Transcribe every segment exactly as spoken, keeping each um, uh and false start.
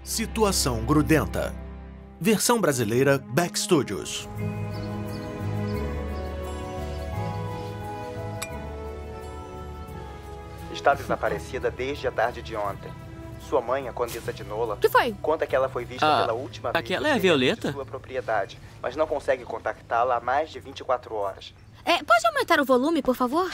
Situação Grudenta. Versão brasileira Back Studios. Está desaparecida desde a tarde de ontem. Sua mãe, a Condessa de Nola, que foi? conta que ela foi vista Ah, pela última vez aquela é a Violeta? de sua propriedade, mas não consegue contactá-la há mais de vinte e quatro horas. É, pode aumentar o volume, por favor?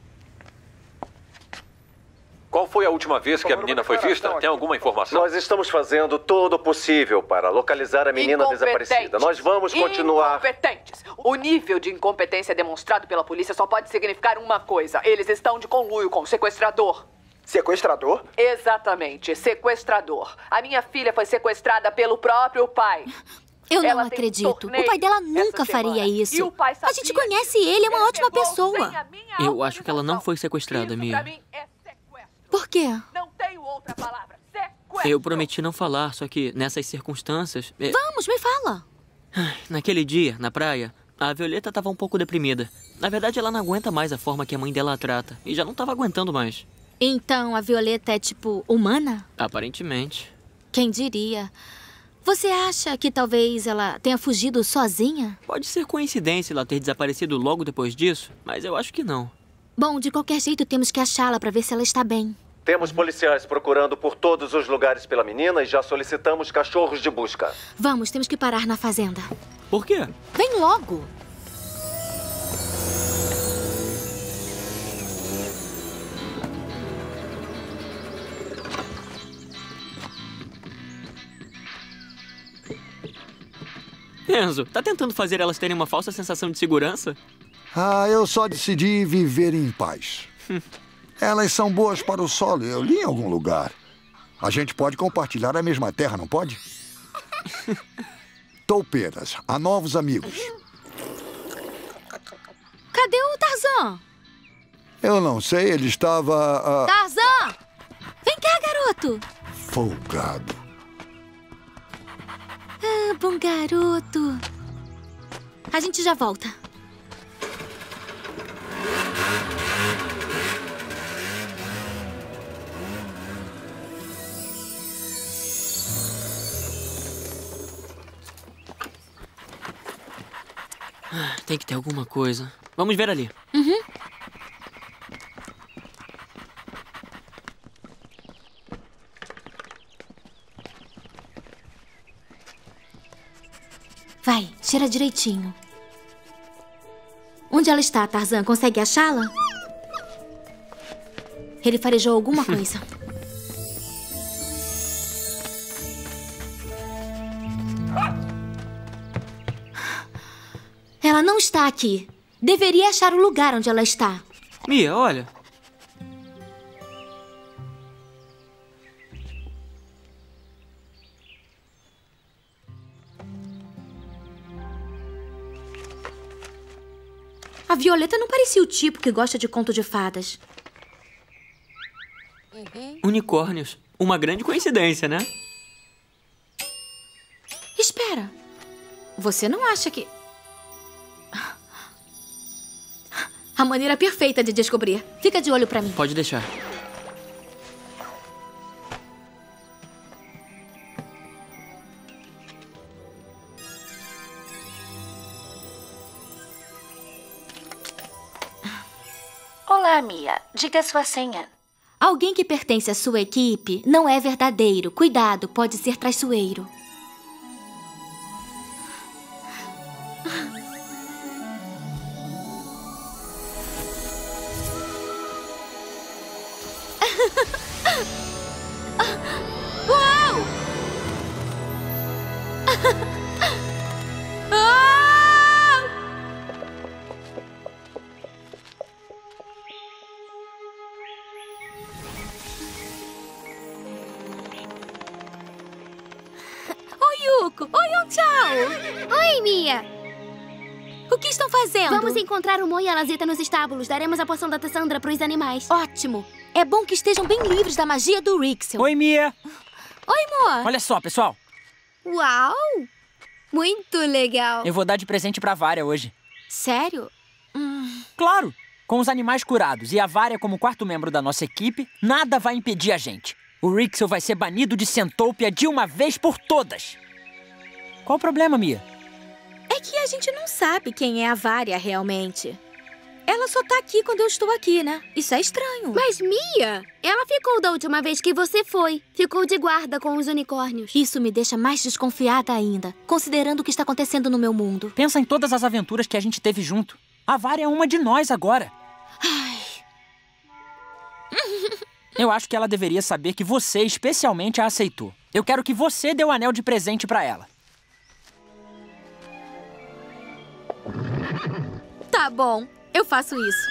Qual foi a última vez que a menina foi vista? Tem alguma informação? Nós estamos fazendo todo o possível para localizar a menina desaparecida. Nós vamos continuar... Incompetentes. O nível de incompetência demonstrado pela polícia só pode significar uma coisa. Eles estão de conluio com o sequestrador. Sequestrador? Exatamente, sequestrador. A minha filha foi sequestrada pelo próprio pai. Eu não Ela tem acredito. torneio O pai dela nunca essa faria semana. isso. E o pai A gente sabia conhece disso. ele, é uma Ele ótima pegou pessoa. sem a minha Eu acho que ela não foi autorização. sequestrada, Isso, Mia. pra mim, é sequestro. Por quê? Não tenho outra palavra. Sequestro. Eu prometi não falar, só que nessas circunstâncias... é- Vamos, me fala. Naquele dia, na praia, a Violeta estava um pouco deprimida. Na verdade, ela não aguenta mais a forma que a mãe dela a trata. E já não estava aguentando mais. Então, a Violeta é, tipo, humana? Aparentemente. Quem diria? Você acha que talvez ela tenha fugido sozinha? Pode ser coincidência ela ter desaparecido logo depois disso, mas eu acho que não. Bom, de qualquer jeito, temos que achá-la pra ver se ela está bem. Temos policiais procurando por todos os lugares pela menina e já solicitamos cachorros de busca. Vamos, temos que parar na fazenda. Por quê? Vem logo! Enzo, tá tentando fazer elas terem uma falsa sensação de segurança? Ah, eu só decidi viver em paz. Elas são boas para o solo, eu li em algum lugar. A gente pode compartilhar a mesma terra, não pode? Toupeiras, há novos amigos. Cadê o Tarzan? Eu não sei, ele estava... ah, Tarzan! Vem cá, garoto! folgado. Ah, bom garoto. A gente já volta. Ah, tem que ter alguma coisa. Vamos ver ali. Uhum. Vai, cheira direitinho. Onde ela está, Tarzan? Consegue achá-la? Ele farejou alguma coisa. Ela não está aqui. Deveria achar o lugar onde ela está. Mia, olha. A Violeta não parecia o tipo que gosta de conto de fadas. Unicórnios. Uma grande coincidência, né? Espera. Você não acha que... A maneira perfeita de descobrir. Fica de olho pra mim. Pode deixar. Olá, Mia. Diga sua senha. Alguém que pertence à sua equipe não é verdadeiro. Cuidado, pode ser traiçoeiro. Uau! Ah! Oi, Yuko! Oi, Tchau! Oi, Mia! O que estão fazendo? Vamos encontrar o Mo e a Lazeta nos estábulos. Daremos a poção da Tassandra para os animais. Ótimo! É bom que estejam bem livres da magia do Rixel. Oi, Mia! Oi, Mo! Olha só, pessoal. Uau! Muito legal. Eu vou dar de presente pra Vária hoje. Sério? Hum... Claro! Com os animais curados e a Vária como quarto membro da nossa equipe, nada vai impedir a gente. O Rixel vai ser banido de Sentopia de uma vez por todas. Qual o problema, Mia? É que a gente não sabe quem é a Varia realmente. Ela só tá aqui quando eu estou aqui, né? Isso é estranho. Mas, Mia, ela ficou da última vez que você foi. Ficou de guarda com os unicórnios. Isso me deixa mais desconfiada ainda, considerando o que está acontecendo no meu mundo. Pensa em todas as aventuras que a gente teve junto. A Varia é uma de nós agora. Ai. Eu acho que ela deveria saber que você especialmente a aceitou. Eu quero que você dê o anel de presente pra ela. Tá bom, eu faço isso.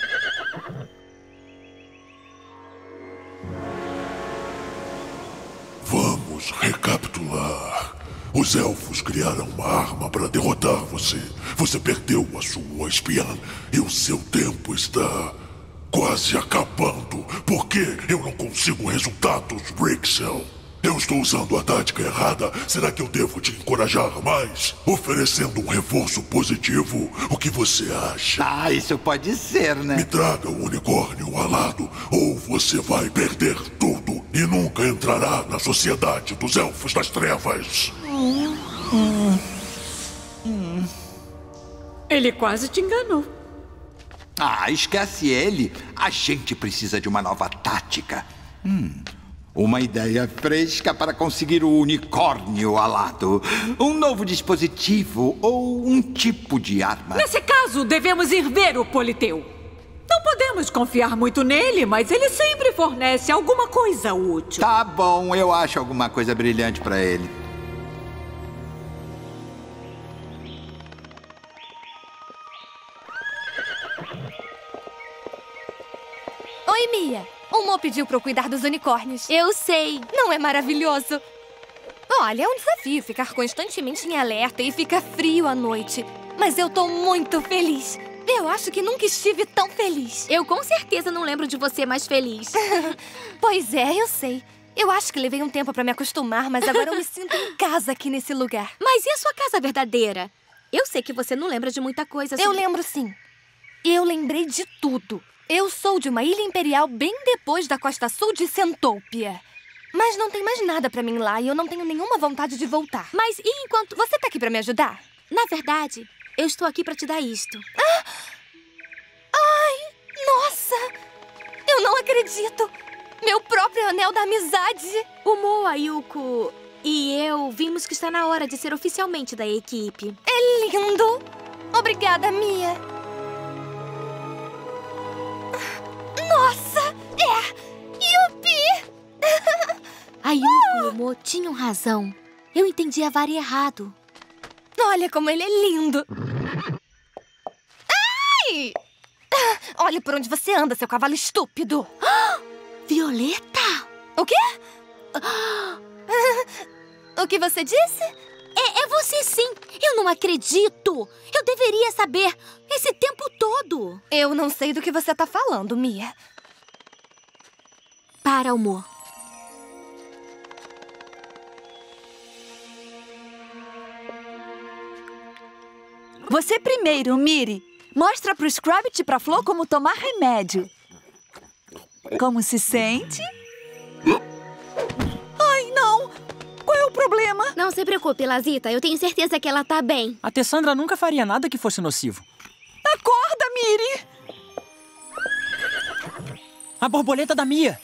Vamos recapitular. Os elfos criaram uma arma para derrotar você. Você perdeu a sua espiã e o seu tempo está quase acabando. Por que eu não consigo resultados, Rixel? Eu estou usando a tática errada. Será que eu devo te encorajar mais? Oferecendo um reforço positivo? O que você acha? Ah, isso pode ser, né? Me traga o unicórnio alado, ou você vai perder tudo e nunca entrará na sociedade dos elfos das trevas. Hum, hum, hum. Ele quase te enganou. Ah, esquece ele. A gente precisa de uma nova tática. Hum... Uma ideia fresca para conseguir o unicórnio alado. Um novo dispositivo ou um tipo de arma. Nesse caso, devemos ir ver o Politeu. Não podemos confiar muito nele, mas ele sempre fornece alguma coisa útil. Tá bom, eu acho alguma coisa brilhante para ele. Oi, Mia. O Mo pediu pra eu cuidar dos unicórnios. Eu sei. Não é maravilhoso? Olha, é um desafio ficar constantemente em alerta e fica frio à noite. Mas eu tô muito feliz. Eu acho que nunca estive tão feliz. Eu com certeza não lembro de você mais feliz. Pois é, eu sei. Eu acho que levei um tempo pra me acostumar, mas agora eu me sinto em casa aqui nesse lugar. Mas e a sua casa verdadeira? Eu sei que você não lembra de muita coisa. Sobre... Eu lembro sim. Eu lembrei de tudo. Eu sou de uma ilha imperial bem depois da costa sul de Sentopia. Mas não tem mais nada pra mim lá e eu não tenho nenhuma vontade de voltar. Mas e enquanto... Você tá aqui pra me ajudar? Na verdade, eu estou aqui pra te dar isto. Ah! Ai, nossa! Eu não acredito! Meu próprio anel da amizade! O Mo, a Yuko e eu vimos que está na hora de ser oficialmente da equipe. É lindo! Obrigada, Mia! Nossa! É! Yupi! A Yuko e o Mo tinham razão. Eu entendi a Varia errado. Olha como ele é lindo! Ai! Olha por onde você anda, seu cavalo estúpido! Violeta! O quê? O que você disse? É, é você sim! Eu não acredito! Eu deveria saber esse tempo todo! Eu não sei do que você tá falando, Mia. Para, amor. Você primeiro, Miri. Mostra pro Scrabbit e pra Flo como tomar remédio. Como se sente? Ai, não! Qual é o problema? Não se preocupe, Lazita. Eu tenho certeza que ela tá bem. A Tessandra nunca faria nada que fosse nocivo. Acorda, Miri! A borboleta da Mia!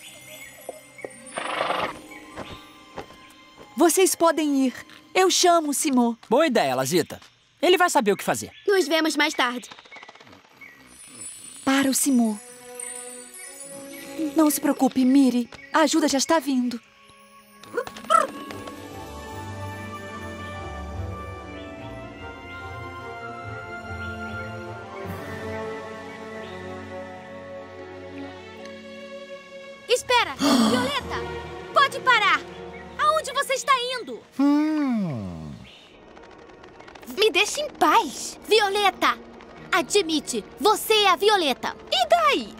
Vocês podem ir. Eu chamo o Simo. Boa ideia, Lazita. Ele vai saber o que fazer. Nos vemos mais tarde. Para o Simo. Não se preocupe, Miri. A ajuda já está vindo. Espera! Violeta! Pode parar! Aonde você está indo? Hum. Me deixe em paz! Violeta! Admite, você é a Violeta. E daí?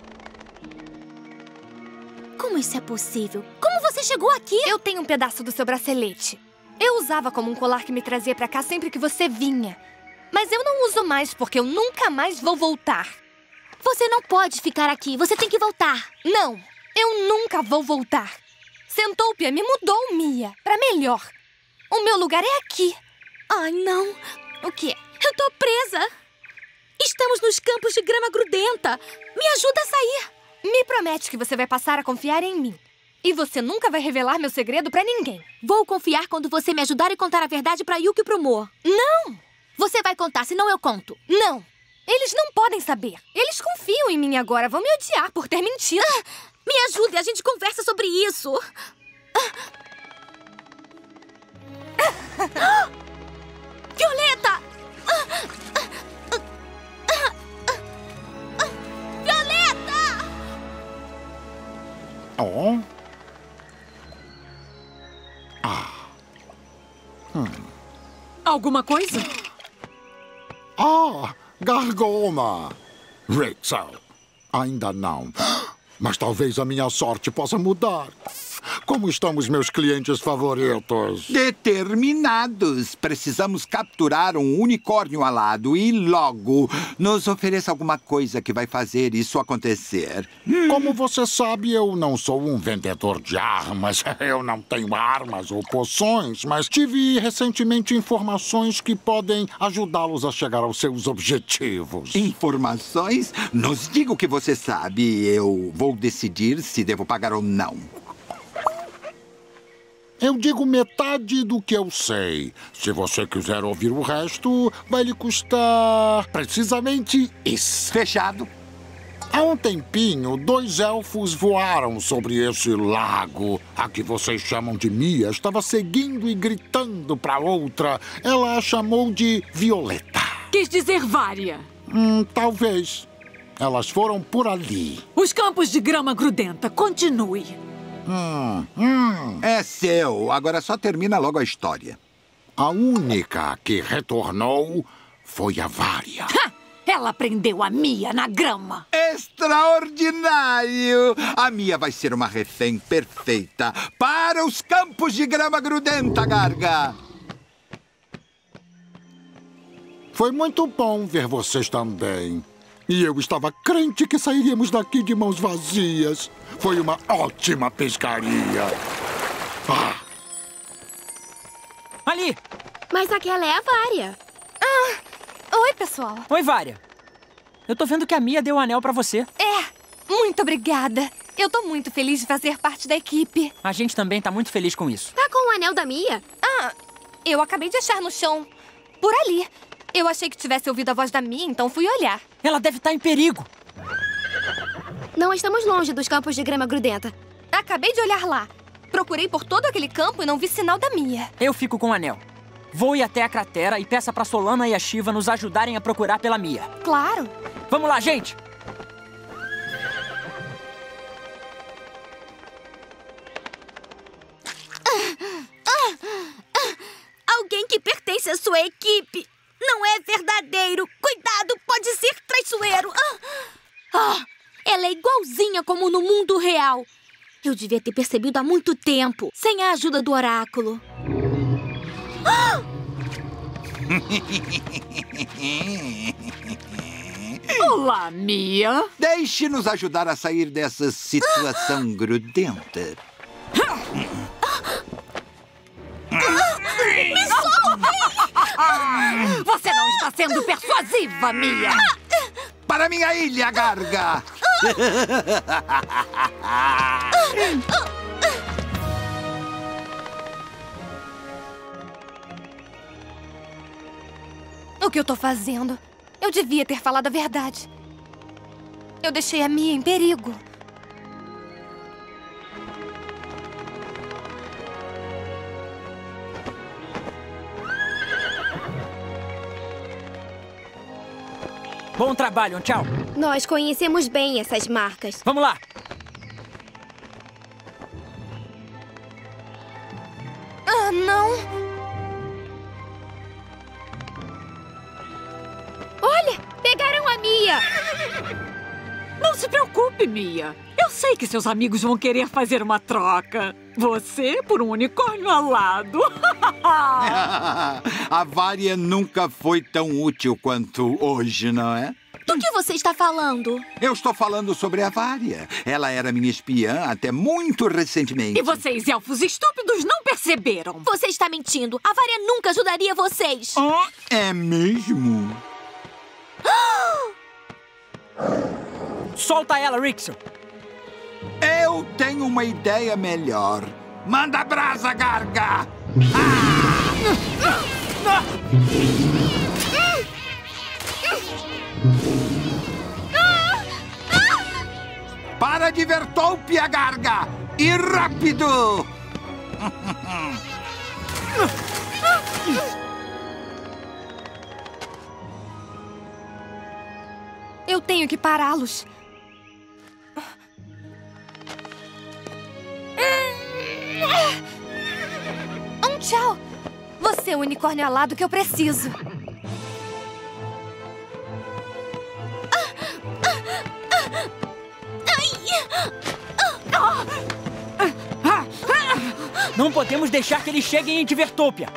Como isso é possível? Como você chegou aqui? Eu tenho um pedaço do seu bracelete. Eu usava como um colar que me trazia pra cá sempre que você vinha. Mas eu não uso mais porque eu nunca mais vou voltar. Você não pode ficar aqui. Você tem que voltar. Não, eu nunca vou voltar. Centopia me mudou, Mia. Pra melhor. O meu lugar é aqui. Ai, não. O quê? Eu tô presa. Estamos nos campos de grama grudenta. Me ajuda a sair. Me promete que você vai passar a confiar em mim. E você nunca vai revelar meu segredo pra ninguém. Vou confiar quando você me ajudar e contar a verdade pra Yuki e pro Mo. Não! Você vai contar, senão eu conto. Não! Eles não podem saber. Eles confiam em mim agora. Vão me odiar por ter mentido. Ah, me ajude, a gente conversa sobre isso. Ah. Violeta! Violeta! Oh? Ah. Hum. Alguma coisa? Ah, Gargoma. Rachel, ainda não. Mas talvez a minha sorte possa mudar. Como estão os meus clientes favoritos? Determinados. Precisamos capturar um unicórnio alado e logo. Nos ofereça alguma coisa que vai fazer isso acontecer. Como você sabe, eu não sou um vendedor de armas. Eu não tenho armas ou poções, mas tive recentemente informações que podem ajudá-los a chegar aos seus objetivos. Informações? Nos diga o que você sabe. Eu vou decidir se devo pagar ou não. Eu digo metade do que eu sei. Se você quiser ouvir o resto, vai lhe custar precisamente isso. Fechado. Há um tempinho, dois elfos voaram sobre esse lago. A que vocês chamam de Mia estava seguindo e gritando para outra. Ela a chamou de Violeta. Quis dizer Vária. Hum, talvez. Elas foram por ali. Os campos de grama grudenta. Continue. Hum, hum. É seu. Agora só termina logo a história. A única que retornou foi a Vária. Ha! Ela prendeu a Mia na grama. Extraordinário! A Mia vai ser uma refém perfeita para os campos de grama grudenta, Garga. Foi muito bom ver vocês também. E eu estava crente que sairíamos daqui de mãos vazias. Foi uma ótima pescaria. Ah. Ali! Mas aquela é a Vária. Ah, oi, pessoal. Oi, Vária. Eu tô vendo que a Mia deu o anel pra você. É, muito obrigada. Eu tô muito feliz de fazer parte da equipe. A gente também tá muito feliz com isso. Tá com o anel da Mia? Ah, eu acabei de achar no chão. Por ali. Eu achei que tivesse ouvido a voz da Mia, então fui olhar. Ela deve estar em perigo. Não estamos longe dos campos de grama grudenta. Acabei de olhar lá. Procurei por todo aquele campo e não vi sinal da Mia. Eu fico com o anel. Vou ir até a cratera e peça pra Solana e a Shiva nos ajudarem a procurar pela Mia. Claro. Vamos lá, gente! Ah, ah, ah, alguém que pertence à sua equipe. Não é verdadeiro. Cuidado, pode ser traiçoeiro. Ah, ah, ela é igualzinha como no mundo real. Eu devia ter percebido há muito tempo, sem a ajuda do oráculo. Ah! Olá, Mia. Deixe-nos ajudar a sair dessa situação grudenta. Me soltem! Você não está sendo persuasiva, Mia. Para minha ilha, Garga! O que eu tô fazendo? Eu devia ter falado a verdade. Eu deixei a Mia em perigo. Bom trabalho, tchau. Nós conhecemos bem essas marcas. Vamos lá. Ah, não. Olha, pegaram a Mia. Não se preocupe, Mia. Eu sei que seus amigos vão querer fazer uma troca. Você por um unicórnio alado. A Vária nunca foi tão útil quanto hoje, não é? Do que você está falando? Eu estou falando sobre a Varia. Ela era minha espiã até muito recentemente. E vocês, elfos estúpidos, não perceberam? Você está mentindo. A Varia nunca ajudaria vocês. Oh, é mesmo? Solta ela, Rixel. Eu tenho uma ideia melhor. Manda brasa, Garga! Ah! Para de Vertopia, Garga! E rápido! Eu tenho que pará-los. Um tchau! Você é o unicórnio alado que eu preciso. Não podemos deixar que eles cheguem em Divertopia.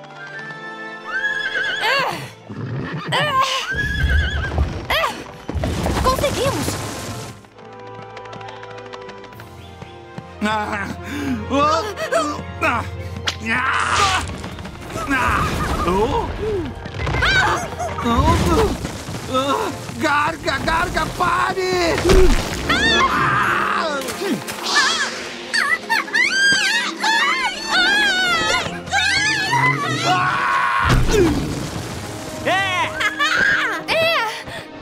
Conseguimos! Ah! Oh! Ah! Ah! Ah! Oh! Oh! Oh! Garga, Garga, pare! Ah! É! É!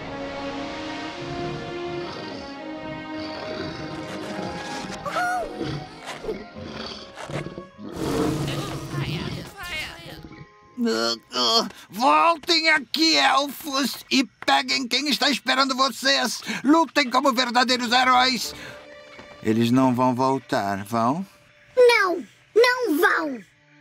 Uh, uh, voltem aqui, elfos, e peguem quem está esperando vocês. Lutem como verdadeiros heróis. Eles não vão voltar, vão? Não, não vão.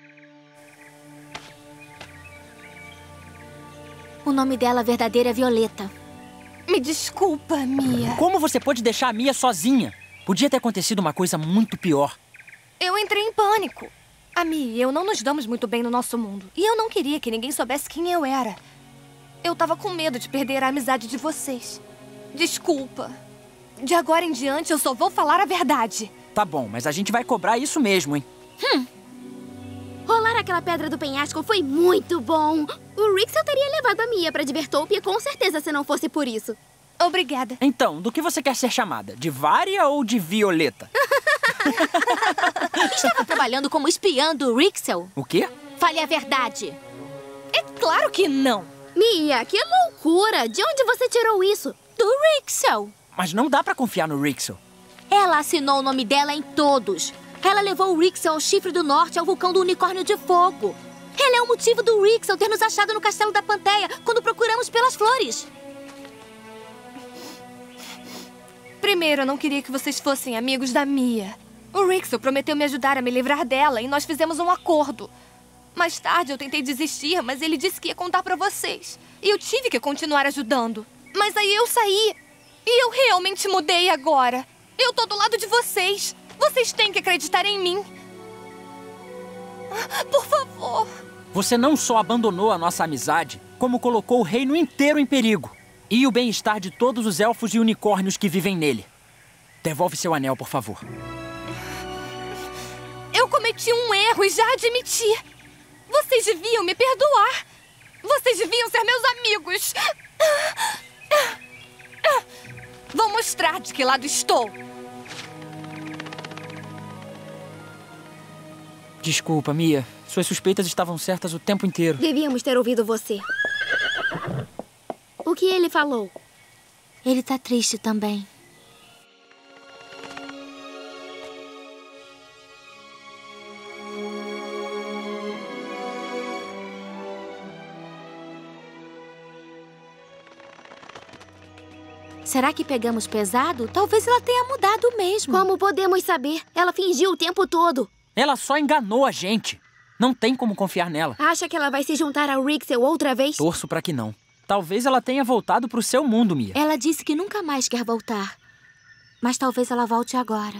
O nome dela verdadeiro é Violeta. Me desculpa, Mia. Como você pode deixar a Mia sozinha? Podia ter acontecido uma coisa muito pior. Eu entrei em pânico. A Mia e eu não nos damos muito bem no nosso mundo. E eu não queria que ninguém soubesse quem eu era. Eu tava com medo de perder a amizade de vocês. Desculpa. De agora em diante, eu só vou falar a verdade. Tá bom, mas a gente vai cobrar isso mesmo, hein? Hum. Rolar aquela pedra do penhasco foi muito bom. O Rixel teria levado a Mia pra Divertopia, com certeza, se não fosse por isso. Obrigada. Então, do que você quer ser chamada? De Varia ou de Violeta? Estava trabalhando como espiã do Rixel. O quê? Fale a verdade. É claro que não. Mia, que loucura! De onde você tirou isso? Do Rixel. Mas não dá pra confiar no Rixel. Ela assinou o nome dela em todos. Ela levou o Rixel ao Chifre do Norte, ao vulcão do Unicórnio de Fogo. Ela é o motivo do Rixel ter nos achado no Castelo da Panteia, quando procuramos pelas flores. Primeiro, eu não queria que vocês fossem amigos da Mia. O Rixel prometeu me ajudar a me livrar dela e nós fizemos um acordo. Mais tarde, eu tentei desistir, mas ele disse que ia contar pra vocês. E eu tive que continuar ajudando. Mas aí eu saí. E eu realmente mudei agora. Eu tô do lado de vocês. Vocês têm que acreditar em mim. Por favor. Você não só abandonou a nossa amizade, como colocou o reino inteiro em perigo. E o bem-estar de todos os elfos e unicórnios que vivem nele. Devolve seu anel, por favor. Eu cometi um erro e já admiti. Vocês deviam me perdoar. Vocês deviam ser meus amigos. Vou mostrar de que lado estou. Desculpa, Mia. Suas suspeitas estavam certas o tempo inteiro. Devíamos ter ouvido você. O que ele falou? Ele tá triste também. Será que pegamos pesado? Talvez ela tenha mudado mesmo. Como podemos saber? Ela fingiu o tempo todo. Ela só enganou a gente. Não tem como confiar nela. Acha que ela vai se juntar ao Rixel outra vez? Torço pra que não. Talvez ela tenha voltado pro seu mundo, Mia. Ela disse que nunca mais quer voltar. Mas talvez ela volte agora.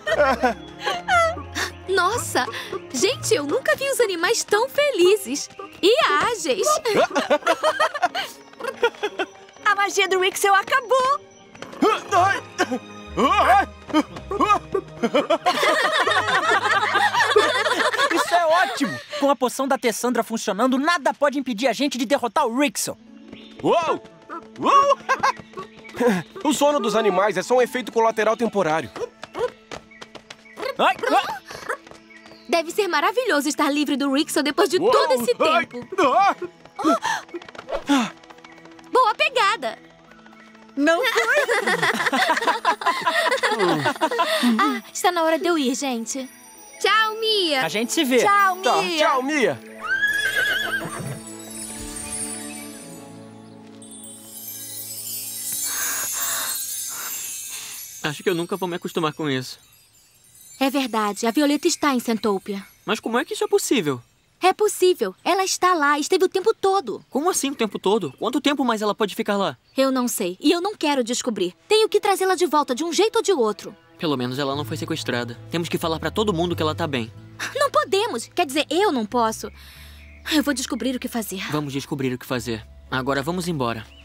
Nossa! Gente, eu nunca vi os animais tão felizes. E ágeis. A magia do Rixel acabou. Isso é ótimo! Com a poção da Tessandra funcionando, nada pode impedir a gente de derrotar o Rixel. Uou! Uou! O sono dos animais é só um efeito colateral temporário. Ai, ai. Deve ser maravilhoso estar livre do Rixel depois de Uou! todo esse tempo. Ai. Boa pegada. Não foi? Ah, está na hora de eu ir, gente. Tchau, Mia. A gente se vê. Tchau, Tá, Mia. tchau, Mia. Acho que eu nunca vou me acostumar com isso. É verdade, a Violeta está em Santopia. Mas como é que isso é possível? É possível. Ela está lá, esteve o tempo todo. Como assim o tempo todo? Quanto tempo mais ela pode ficar lá? Eu não sei, e eu não quero descobrir. Tenho que trazê-la de volta de um jeito ou de outro. Pelo menos ela não foi sequestrada. Temos que falar pra todo mundo que ela tá bem. Não podemos. Quer dizer, eu não posso. Eu vou descobrir o que fazer. Vamos descobrir o que fazer. Agora vamos embora.